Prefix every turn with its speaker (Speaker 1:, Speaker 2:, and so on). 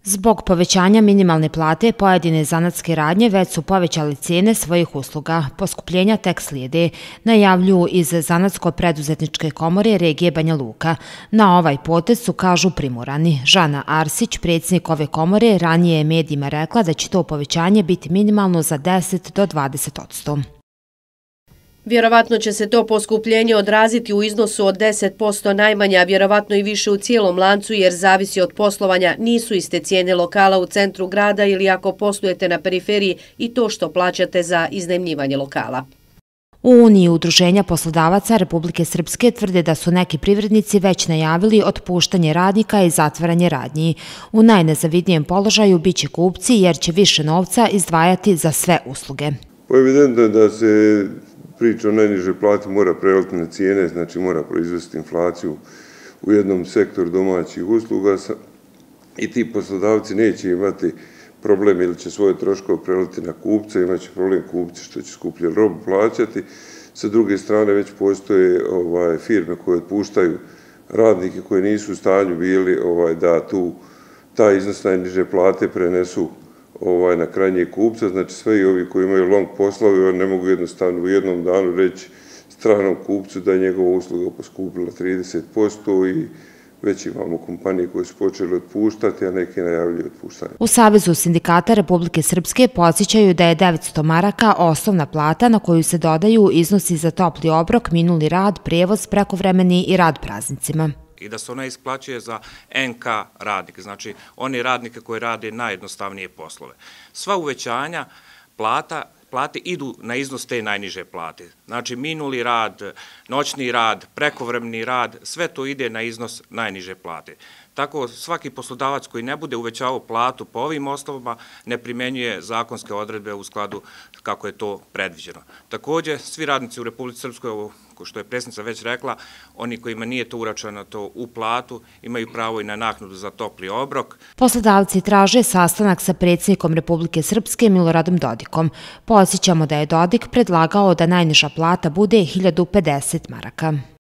Speaker 1: Zbog povećanja minimalne plate, pojedine zanatske radnje već su povećali cijene svojih usluga. Poskupljenja tek slijede, najavljuju iz Zanatsko-preduzetničke komore regije Banja Luka. Na ovaj potez su, kažu, primorani. Žana Arsić, predsjednik ove komore, ranije je medijima rekla da će to povećanje biti minimalno za 10 do 20%.
Speaker 2: Vjerovatno će se to poskupljenje odraziti u iznosu od 10% najmanje, a vjerovatno i više u cijelom lancu jer zavisi od poslovanja. Nisu iste cijene lokala u centru grada ili ako poslujete na periferiji i to što plaćate za iznajmljivanje lokala.
Speaker 1: U Uniji udruženja poslodavaca Republike Srpske tvrde da su neki privrednici već najavili otpuštanje radnika i zatvaranje radnji. U najnezavidnijem položaju biće kupci jer će više novca izdvajati za sve usluge.
Speaker 3: Evidentno je da se priča o najnižoj plati mora preliti na cijene, znači mora proizvesti inflaciju u jednom sektoru domaćih usluga i ti poslodavci neće imati problem ili će svoje troškove preliti na kupce, imaće problem kupci što će skuplje robu plaćati. Sa druge strane već postoje firme koje otpuštaju radnike koji nisu u stanju bili da taj iznos najniže plate prenesu na krajnjeg kupca, znači sve i ovi koji imaju long poslove, ne mogu jednostavno u jednom danu reći stranom kupcu da je njegova usluga poskupila 30% i već imamo kompanije koje su počeli otpuštati, a neki najavljuju otpuštanje.
Speaker 1: U Savezu sindikata Republike Srpske podsjećaju da je 900 maraka osnovna plata na koju se dodaju iznosi za topli obrok, minuli rad, prijevoz, prekovremeni i rad praznicima.
Speaker 4: I da se ona isplaćuje za NK radnike, znači oni radnike koji rade najjednostavnije poslove. Sva uvećanja plate idu na iznos te najniže plate. Znači minuli rad, noćni rad, prekovremeni rad, sve to ide na iznos najniže plate. Tako svaki poslodavac koji ne bude uvećavao platu po ovim osnovama ne primjenjuje zakonske odredbe u skladu kako je to predviđeno. Također, svi radnici u Republici Srpskoj, što je predsjednica već rekla, oni kojima nije to uračunano to u platu, imaju pravo i na naknadu za topli obrok.
Speaker 1: Poslodavci traže sastanak sa predsjednikom Republike Srpske Miloradom Dodikom. Podsjećamo da je Dodik predlagao da najniža plata bude 1050 maraka.